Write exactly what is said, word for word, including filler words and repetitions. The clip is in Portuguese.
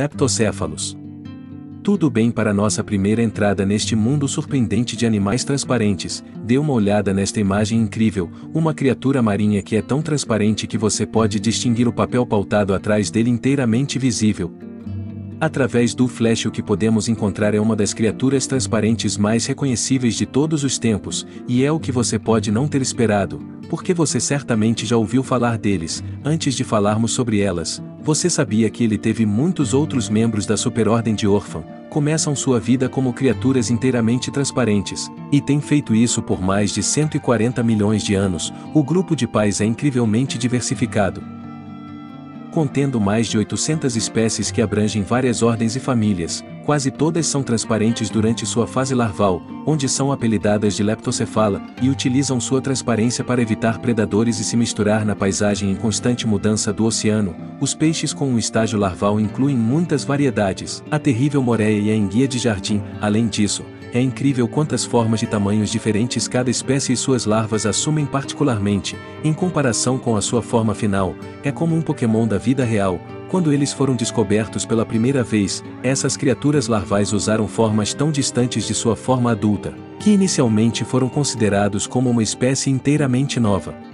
Leptocéfalos. Tudo bem para nossa primeira entrada neste mundo surpreendente de animais transparentes. Dê uma olhada nesta imagem incrível, uma criatura marinha que é tão transparente que você pode distinguir o papel pautado atrás dele inteiramente visível. Através do flash o que podemos encontrar é uma das criaturas transparentes mais reconhecíveis de todos os tempos, e é o que você pode não ter esperado, porque você certamente já ouviu falar deles. Antes de falarmos sobre elas, você sabia que ele teve muitos outros membros da superordem de Orphan, começam sua vida como criaturas inteiramente transparentes, e tem feito isso por mais de cento e quarenta milhões de anos. O grupo de pais é incrivelmente diversificado, contendo mais de oitocentas espécies que abrangem várias ordens e famílias. Quase todas são transparentes durante sua fase larval, onde são apelidadas de leptocefala, e utilizam sua transparência para evitar predadores e se misturar na paisagem em constante mudança do oceano. Os peixes com um estágio larval incluem muitas variedades, a terrível moreia e a enguia de jardim. Além disso, é incrível quantas formas e tamanhos diferentes cada espécie e suas larvas assumem particularmente, em comparação com a sua forma final. É como um Pokémon da vida real. Quando eles foram descobertos pela primeira vez, essas criaturas larvais usaram formas tão distantes de sua forma adulta, que inicialmente foram considerados como uma espécie inteiramente nova.